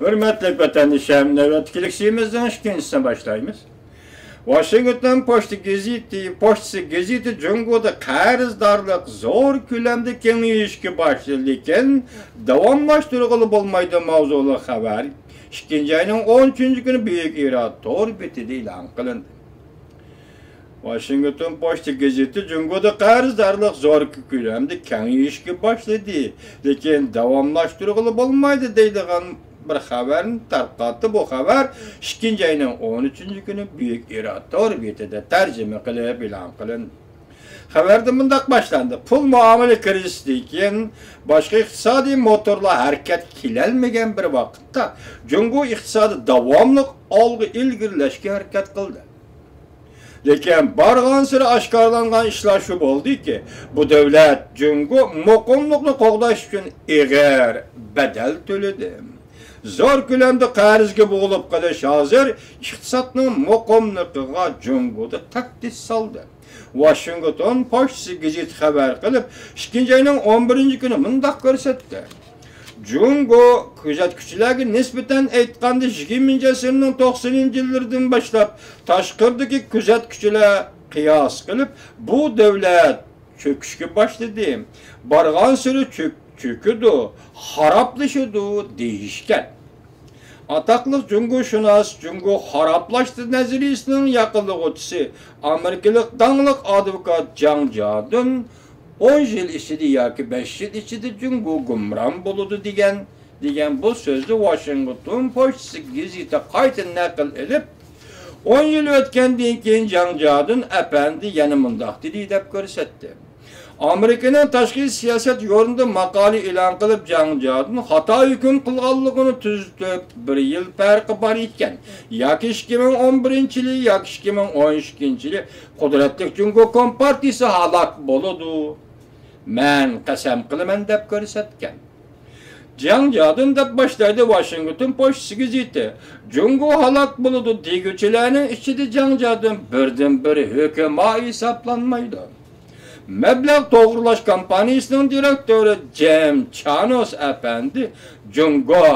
Hürmetli vatandaşlarım, nöbetçilikçimizden ikincisine başlayımız. Washington pochtasi gazeti Jungoda qarzdorlik zo'r ko'lamda kengayishga boshladi, lekin davomlashtirg'ili bo'lmaydi mavzuli xabar 2 ayning 13-kuni Buyuk Tor betida e'lon qilindi. Washington gazeti Jungoda qarzdorlik zo'r ko'lamda kengayishga boshladi, lekin davomlashtirg'ili bo'lmaydi deydigan bir xabarni tarqatdi. Bu xabar 2 ayning 13-kuni Buyuk Tor betida tarjima qilib e'lon qilindi. Xabarda mundaq boshlandi. Pul muomala krizisidan keyin boshqa iqtisodiy motorlar harakat qilolmagan bir vaqtda Jungo iqtisodi davomli olg'a ilgirlashga harakat qildi. Lekin bargan siri oshkorlangan ishlar shu bo'ldiki, bu davlat Jungo muqimlikni qo'g'dash uchun ig'ir badal to'ladi. Zo'r ko'lamda qarzga bo'g'ilib qolish hozir iqtisodning muqimligiga Jungoda tahdid soldi. Washington pochtasi gazeti xabar qilib, 2 ayning 11-kuni mundaq ko'rsatdi. Jungo kuzatuvchilarga nisbatan aytganda 20-asrning 90-yillardan boshlab tashqirdagi kuzatuvchilar qiyos qilib, bu davlat cho'kishga boshladi. Bargan siri cho'kidi, xaroblashadi deyishgan. Ataqlıq Jungo Jungo xarablashdi nazariyasining yaqinlig'uvchisi Amerikalik dangliq advokat Jang Jadun 10 yil ichida yoki 5 yil ichida Jungo gumron bo'ladi degan bu so'zni Washington pochtasi gazeti qayta naql edib, 10 yil o'tgandan keyin Jang Jadun apandi yana mundaq dedi deb ko'rsatdi. Amerikaning tashqi siyosat yo'lida maqola e'lon qilib, Jang Jadun xato hukm qilganligini tuzib 1 yil farqi bor ekan. Yoki 2011-yil yoki 2012-yil qudratli Jungo kompartiyasi halok bo'ladi. Men qasam qilaman deb ko'rsatgan. Jang Jadun deb boshlaydi Washington pochtasi gazeti. Jungo halok bo'ladi deguvchilarning ichida Jang Jadun birdan-bir hukumat hisoblanmaydi. Meblag to'g'rilash kompaniyasining direktori Jim Chanos apandi Jungo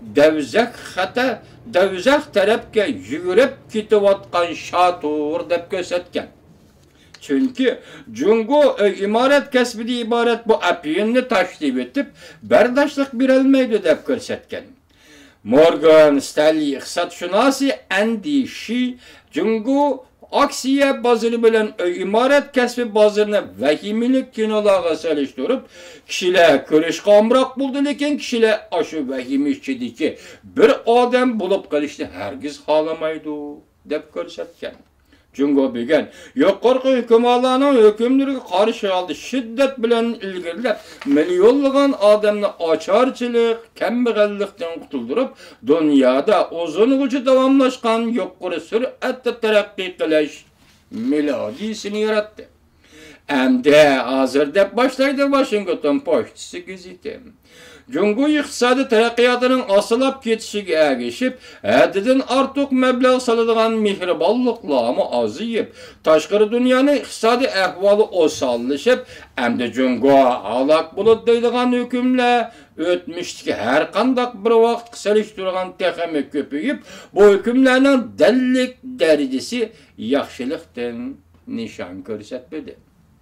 davzaq tarafga yugurib ketayotgan shatur deb ko'rsatgan. Chunki Jungo imorat kasbidan iborat bu apiyinni tashlab etib, bardoshlik berolmaydi deb ko'rsatgan. Morgan Stanley iqtisodshunosi Andy Shi Jungo aksiya bozori bilan imorat kasbi bozorini vahimalik kinolarga solishtirib, kishilar ko'rishga omroq bo'ldi, lekin kishilar ashu vahima ichidagi bir odam bo'lib qolishni hargiz xohlamaydi deb ko'rsatgan. Jungo bilgan yuqorqi hukumatlarning hukmlariga qarshi oldi shiddat bilan ilgirlab, millionlagan odamni ocharchilik, kambag'allikdan qutuldirib, dunyoda uzungacha davomlashgan yuqori sur'atda taraqqiy qilish melodiyasini yaratdi. Endi hozir deb boshlaydi Washington pochtasi gazeti. Jungo iqtisodiy taraqqiyotining osilab ketishiga ergashib, haddidan ortiq mablag' soladigan mehribonliklarni aziyib, tashqari dunyoning iqtisodiy ahvoli osonlashib, endi Jungo halok bo'ladi deydigan hukmlar o'tmishdagi har qanday bir vaqt solishtirgan texnik ko'payib, bu hukmlarning dallik darajasi yaxshilikdan nishon ko'rsatdi.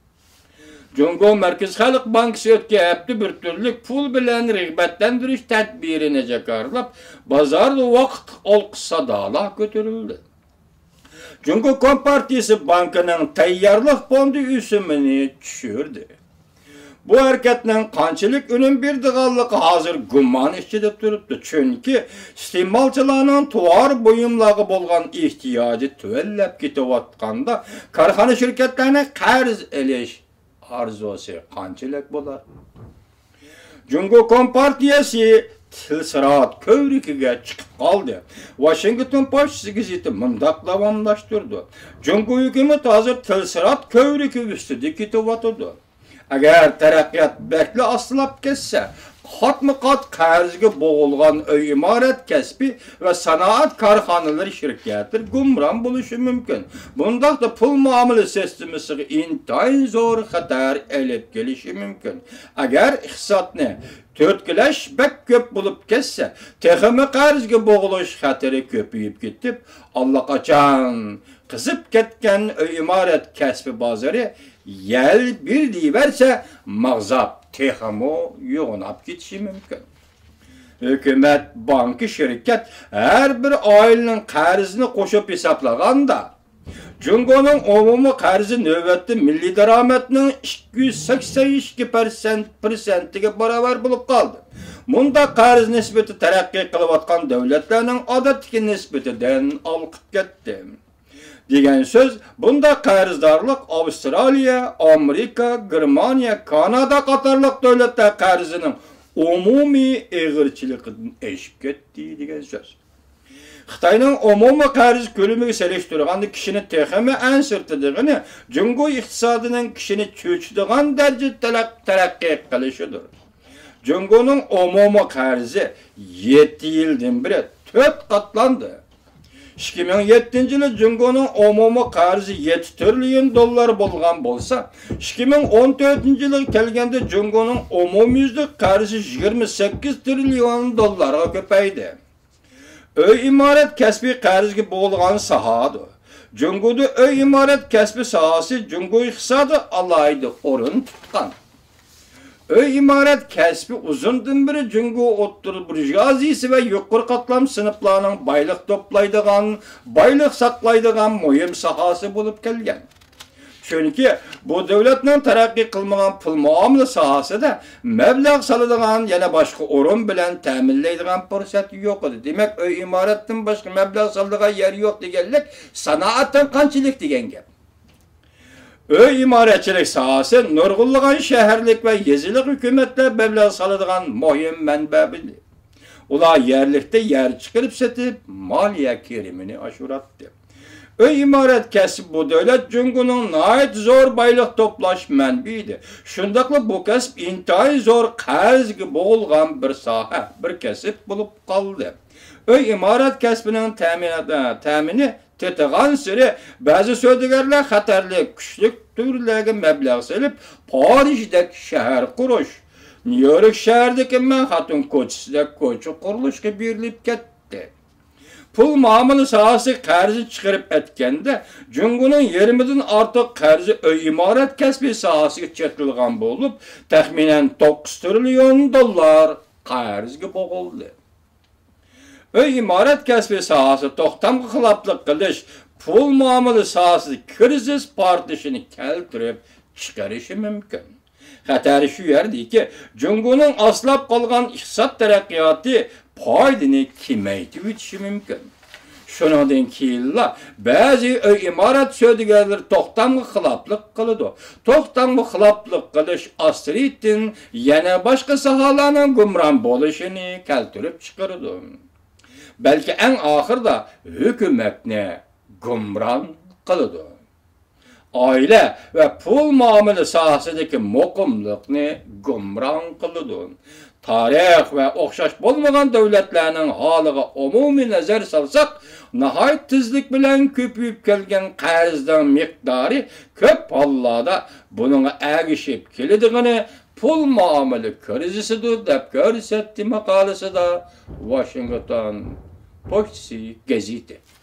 Jungo Markaz Xalq Bankasi o'tgan hafta bir turlik pul bilan rag'batlantirish tadbirini jakarlab, bozorda vaqt olqi sadolar ko'tarildi. Jungo Kompartiyasi bankining tayyorlik fondi o'simini tushirdi. Bu harakatning qanchalik unum berdiganligi hozir gumon ichida turibdi. Chunki iste'molchilarning tovar buyumlarga bo'lgan ehtiyoji tuvallab ketayotganda korxona shirkatlarining qarz olish arzusi qanchalik bo'lar? Jungo Kompartiyasi tilsirat ko'rikiga chiqib qoldi. Washington pochtasi gazeti mundaq davomlashtirdi. Jungo hukumat hozir tilsirat ko'riki ustida ketyapti. Agar taraqqiyot bekli oslab ketsa, qatma-qat qarzga bo'g'ilgan uy imorat kasbi va sanoat korxonalari shirkatlar gumron bo'lishi mumkin. Bundaqda pul muomala sistemasiga intayin zo'r xatar elib kelishi mumkin. Agar iqtisodni törtkilash bak ko'p bo'lib ketsa, texmi qarzga bo'g'ilish xatari ko'payib ketib, allaqachon qizib ketgan uy imorat kasbi bozori yel bir deyiverse mağzap texmo yoğunap ketishi mumkin. Hükümet, banki, şirket her bir ailenin qarzini qo'shib hesaplaganda Jungo'nun umumiy qarzi navbatda milliy daromadning 282%ga barobar bo'lib qoldi. Bunda qarz nisbati taraqqiy qilayotgan davlatlarning odatdagi nisbatidan olqib ketdi. Degan söz, bunda qarzdorlik Avstraliya, Amerika, Germaniya, Kanada qatorliq davlatlar qarzining umumiy eg'irchiligidan eshib ketdi degan söz. Xitoyning umumiy qarz ko'lamiga selishtirganda kishini texmi ansirtidigini, Jungo iqtisodining kishini cho'chitadigan darajada taraqqiy qilishidir. Jungoning umumiy qarzi 7 yildan beri 4 qatlandi. 2007-yılı Jungo'nun umumiy qarzi 7 trilyon dollar bo'lgan bo'lsa, 2014-yılı kelganda Jungo'nun umumiyüzlük qarzi 28 trilyon dollarga ko'paydi. Uy imorat kasbi qarzga bo'g'ilgan sohadir. Jungo'da uy imorat kasbi sohasi Jungo iqtisodi alohida o'rin tutgan. Uy imorat kasbi uzundan beri Jungo o'ttir burjaziyasi va yuqori qatlam sinflarning boylik to'playdigan, boylik saqlaydigan muhim sohasi bo'lib kelgan. Chunki bu davlatning taraqqiy qilmagan pul muomala sohasida mablag' soladigan yana boshqa o'rin bilan ta'minlaydigan fursat yo'q edi. Demak, uy imoratdan boshqa mablag' soladigan yer yo'q deganlik sanoatdan qanchalik degan gap. Uy imoratchilik sohasi nurg'unlagan shaharlik va yezilik hukumatlar mablag' soladigan muhim manba bo'ldi. Ular yerlikda yer chiqarib setib, moliya kirimini oshiratdi. Uy imorat kasbi bu davlat Jungo'ning nihoyat zo'r boylik to'plash manbaidir. Shundaqla bu kasb intayin zo'r qarzga bo'g'ilgan bir soha, bir kasb bo'lib qoldi. Uy imorat kasbining ta'mini tetigan siri ba'zi savdogarlar xatarli, kuchli turlarga mablag' solib, Parijdagi shahar qurish, Nyu-York shahridagi Manhattan ko'chasida ko'cha qurilishga berilib ketdi. Pul muomala sohasi qarzi chiqarib aytganda, Jungo'ning yarmidan ortiq qarzi uy imorat kasbi sohasiga chetilgan bo'lib, taxminan 9 trilyon dollar qarzga bo'g'ildi. Uy imorat kasbi sohasi to'xtamga xiloflik qilish, pul muomala sohasi krizis portlashini keltirib chiqarishi mumkin. Xatari shu yerdaki, Jungo'ning aslab qolgan iqtisod taraqqiyoti foydani kamaytirib o'tishi mumkin. Shundan keyin ba'zi uy imorat savdogarlari to'xtamga xiloflik qiladi. To'xtamga xiloflik qilish asritin yana boshqa sohalarning gumron bo'lishini keltirib chiqaradi. Balki eng oxirida hukumatni gumron qiladi. Aile ve pul muomala sohasidagi muqimlikni gumron qiladi. Tarix ve o'xshash bo'lmagan davlatlarning holiga umumiy nazar solsak, nihoyat tezlik bilan ko'payib kelgan qarzning miqdori ko'p hollarda buningga ergishib keladigini pul muomala krizisidir deb ko'rsatdi maqolasida Washington Post gazeti.